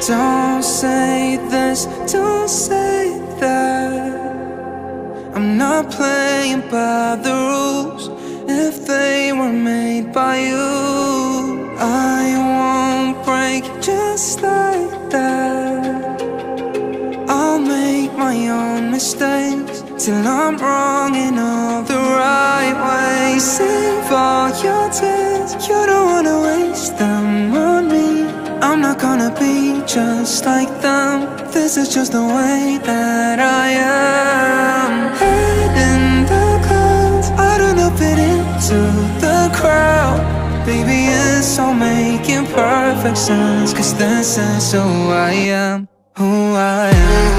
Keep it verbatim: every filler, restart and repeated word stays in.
Don't say this, don't say that. I'm not playing by the rules if they were made by you. I won't break just like that. I'll make my own mistakes till I'm wrong in all the right ways. Save all your tears, you don't wanna waste them on me. I'm not gonna be just like them. This is just the way that I am. Head in the clouds, I don't know fit into the crowd. Baby, it's all making perfect sense, 'cause this is who I am, who I am.